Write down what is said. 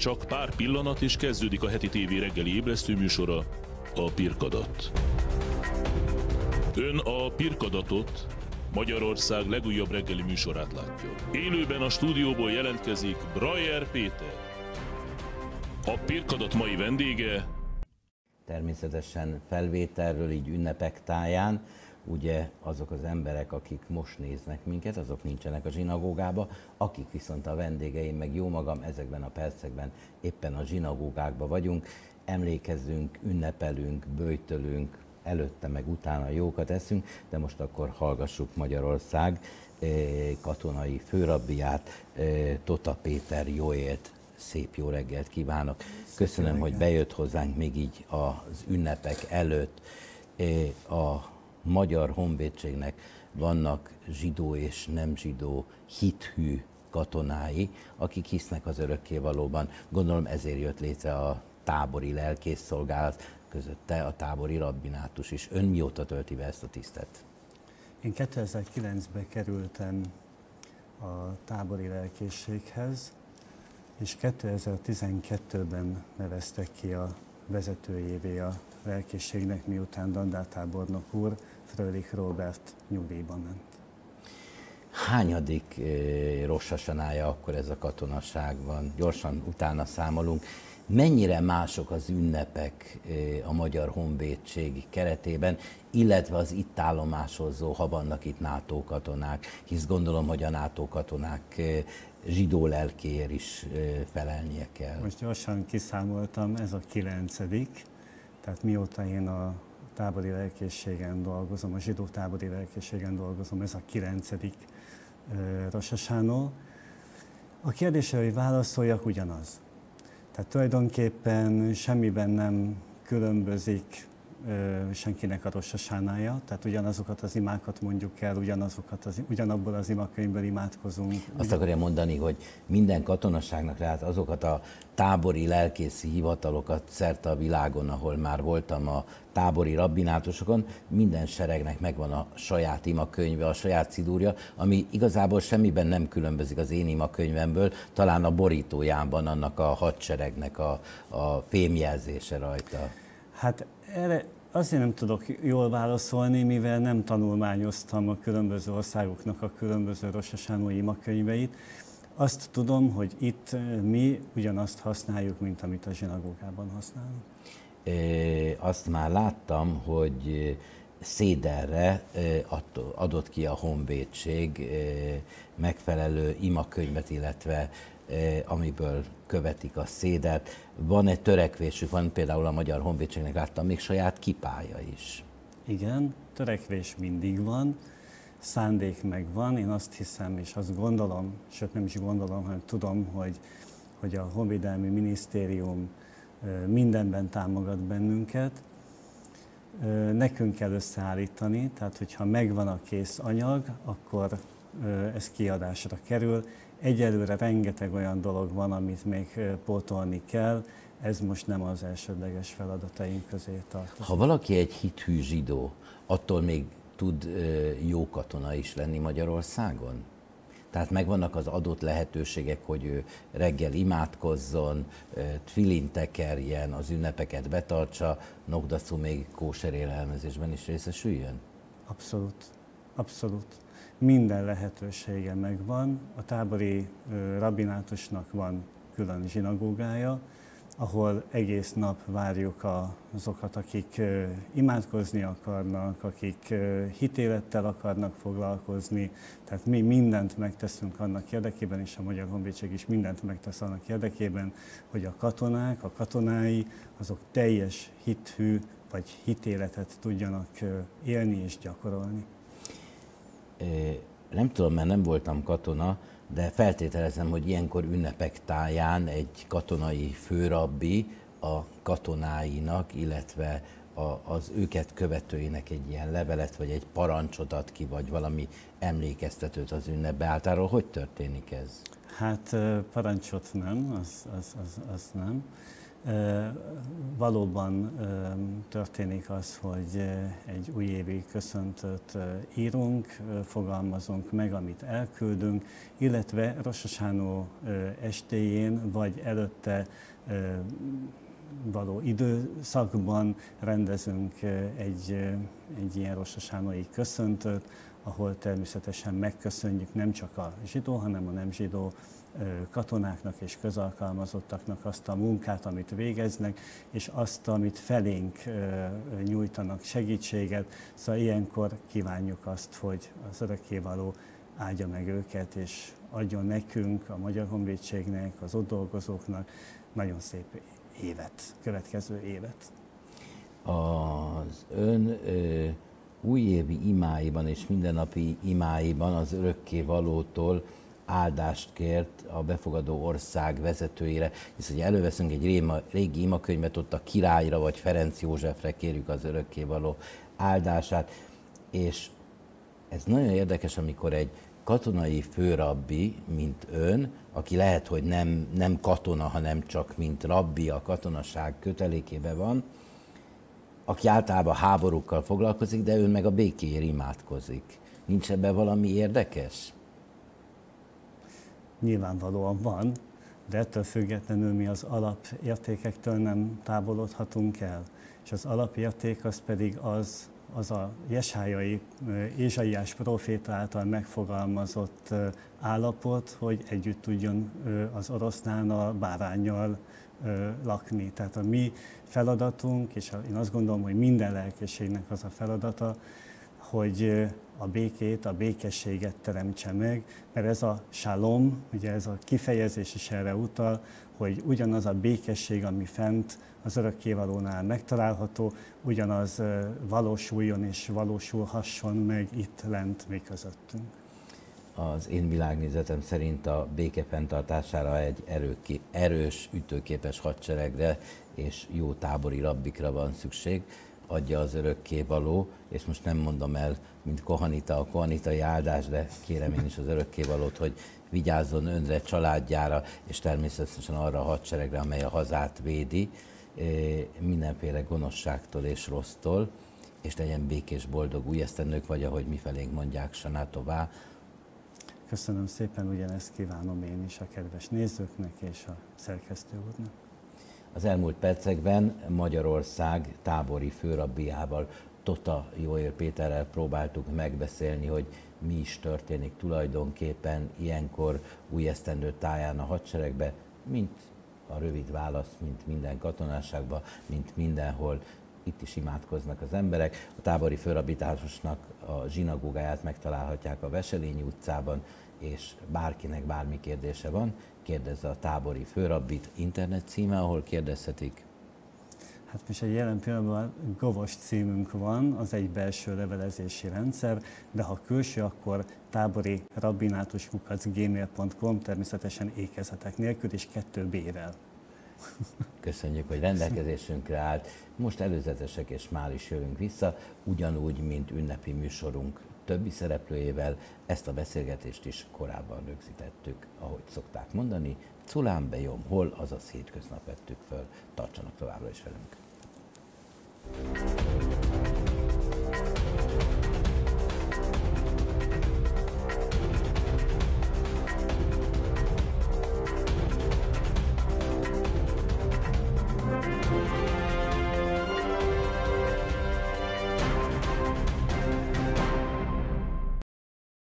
Csak pár pillanat, és kezdődik a heti tévé reggeli ébresztő műsora, a Pirkadat. Ön a Pirkadatot, Magyarország legújabb reggeli műsorát látja. Élőben a stúdióból jelentkezik Brajer Péter. A Pirkadat mai vendége... Természetesen felvételről, így ünnepek táján, ugye azok az emberek, akik most néznek minket, azok nincsenek a zsinagógába, akik viszont a vendégeim, meg jó magam, ezekben a percekben éppen a zsinagógákban vagyunk, emlékezzünk, ünnepelünk, böjtölünk, előtte meg utána jókat eszünk, de most akkor hallgassuk Magyarország katonai főrabbiát, Tota Péter Joélt. Szép jó reggelt kívánok! Köszönöm, hogy bejött hozzánk még így az ünnepek előtt. A Magyar Honvédségnek vannak zsidó és nem zsidó hithű katonái, akik hisznek az örökkévalóban. Gondolom ezért jött létre a tábori lelkészszolgálat, közötte a tábori rabbinátus is. Ön mióta tölti be ezt a tisztet? Én 2009-ben kerültem a tábori lelkészséghez, és 2012-ben neveztek ki a vezetőjévé a lelkészségnek, miután dandártábornok úr, Frölich Róbert nyugdíjba ment. Hányadik Rosh Hasanája akkor ez a katonaságban? Gyorsan utána számolunk. Mennyire mások az ünnepek a Magyar Honvédség keretében, illetve az itt állomásozó, ha vannak itt NATO katonák, hisz gondolom, hogy a NATO katonák zsidó lelkéért is felelnie kell. Most gyorsan kiszámoltam, ez a 9., tehát mióta én a tábori lelkészségen dolgozom, a zsidó tábori lelkészségen dolgozom, ez a 9. Rosh Hashanah. A kérdésre, hogy válaszoljak, ugyanaz. Tehát tulajdonképpen semmiben nem különbözik senkinek a Rosh Hasanája, tehát ugyanazokat az imákat mondjuk el, ugyanabból az imakönyvből imádkozunk. Azt akarja mondani, hogy minden katonaságnak lehet azokat a tábori lelkészi hivatalokat szerte a világon, ahol már voltam a tábori rabbinátusokon, minden seregnek megvan a saját imakönyve, a saját szidúrja, ami igazából semmiben nem különbözik az én imakönyvemből, talán a borítójában annak a hadseregnek a fémjelzése rajta. Hát erre azért nem tudok jól válaszolni, mivel nem tanulmányoztam a különböző országoknak a különböző Rosh Hashanah imakönyveit. Azt tudom, hogy itt mi ugyanazt használjuk, mint amit a zsinagógában használunk. Azt már láttam, hogy széderre adott ki a honvédség megfelelő imakönyvet, illetve amiből követik a szédert. Van egy törekvésük, van például a Magyar Honvédségnek, láttam még saját kipája is. Igen, törekvés mindig van, szándék megvan. Én azt hiszem, és azt gondolom, sőt nem is gondolom, hanem tudom, hogy a Honvédelmi Minisztérium mindenben támogat bennünket. Nekünk kell összeállítani, tehát hogyha megvan a kész anyag, akkor ez kiadásra kerül. Egyelőre rengeteg olyan dolog van, amit még pótolni kell, ez most nem az elsődleges feladataink közé tartozik. Ha valaki egy hithű zsidó, attól még tud jó katona is lenni Magyarországon? Tehát megvannak az adott lehetőségek, hogy ő reggel imádkozzon, tfilin tekerjen, az ünnepeket betartsa, nokdaszú még kóser élelmezésben is részesüljön? Abszolút, abszolút. Minden lehetősége megvan. A tábori rabbinátusnak van külön zsinagógája, ahol egész nap várjuk azokat, akik imádkozni akarnak, akik hitélettel akarnak foglalkozni. Tehát mi mindent megteszünk annak érdekében, és a Magyar Honvédség is mindent megtesz annak érdekében, hogy a katonák, a katonái, azok teljes hithű vagy hitéletet tudjanak élni és gyakorolni. Nem tudom, mert nem voltam katona, de feltételezem, hogy ilyenkor ünnepek táján egy katonai főrabbi a katonáinak, illetve az őket követőinek egy ilyen levelet, vagy egy parancsot ad ki, vagy valami emlékeztetőt az ünnepbe. Általában hogy történik ez? Hát parancsot nem, az nem. Valóban történik az, hogy egy újévi köszöntőt írunk, fogalmazunk meg, amit elküldünk, illetve Rosh Hashanah estéjén vagy előtte való időszakban rendezünk egy ilyen Rosh Hashanah-i köszöntőt, ahol természetesen megköszönjük nem csak a zsidó, hanem a nem zsidó katonáknak és közalkalmazottaknak azt a munkát, amit végeznek, és azt, amit felénk nyújtanak segítséget. Szóval ilyenkor kívánjuk azt, hogy az örökkévaló áldja meg őket, és adjon nekünk, a Magyar Honvédségnek, az ott dolgozóknak nagyon szép évet, következő évet. Az ön újévi imáiban és mindennapi imáiban az örökkévalótól áldást kért a befogadó ország vezetőire, hisz ugye előveszünk egy régi imakönyvet, ott a királyra vagy Ferenc Józsefre kérjük az örökkévaló áldását, és ez nagyon érdekes, amikor egy katonai főrabbi, mint ön, aki lehet, hogy nem katona, hanem csak mint rabbi a katonaság kötelékében van, aki általában háborúkkal foglalkozik, de ön meg a békéért imádkozik. Nincs ebben valami érdekes? Nyilvánvalóan van, de ettől függetlenül mi az alapértékektől nem távolodhatunk el. És az alapérték az pedig az a jesájai, Ézsaiás próféta által megfogalmazott állapot, hogy együtt tudjon az oroszlán a báránnyal lakni. Tehát a mi feladatunk, és én azt gondolom, hogy minden lelkészségnek az a feladata, hogy a békét, a békességet teremtse meg, mert ez a shalom, ugye ez a kifejezés is erre utal, hogy ugyanaz a békesség, ami fent az örökkévalónál megtalálható, ugyanaz valósuljon és valósulhasson meg itt lent mi közöttünk. Az én világnézetem szerint a béke fenntartására egy erős, ütőképes hadseregre és jó tábori rabbikra van szükség, adja az örökkévaló, és most nem mondom el, mint kohanita, a kohanitai áldás, de kérem én is az örökkévalót, hogy vigyázzon önre, családjára, és természetesen arra a hadseregre, amely a hazát védi, mindenféle gonoszságtól és rossztól, és legyen békés, boldog új esztendők, vagy ahogy mifelénk mondják, Shana Tová. Köszönöm szépen, ugyanezt kívánom én is a kedves nézőknek és a szerkesztő úrnak. Az elmúlt percekben Magyarország tábori főrabbiával, Tota Joér Péterrel próbáltuk megbeszélni, hogy mi is történik tulajdonképpen ilyenkor új esztendő táján a hadseregbe, mint a rövid válasz, mint minden katonaságban, mint mindenhol. Itt is imádkoznak az emberek. A tábori főrabbitárosnak a zsinagógáját megtalálhatják a Veselényi utcában, és bárkinek bármi kérdése van, kérdezze a tábori főrabbit, internet címe, ahol kérdezhetik. Hát most egy jelen pillanatban Govos címünk van, az egy belső levelezési rendszer, de ha külső, akkor tábori rabbinátus@gmail.com, természetesen ékezetek nélkül és 2 B-rel. Köszönjük, hogy rendelkezésünkre állt. Most előzetesek, és már is jövünk vissza, ugyanúgy, mint ünnepi műsorunk többi szereplőjével. Ezt a beszélgetést is korábban rögzítettük, ahogy szokták mondani. Culán bejom, hol, azaz hétköznap vettük föl. Tartsanak továbbra is velünk!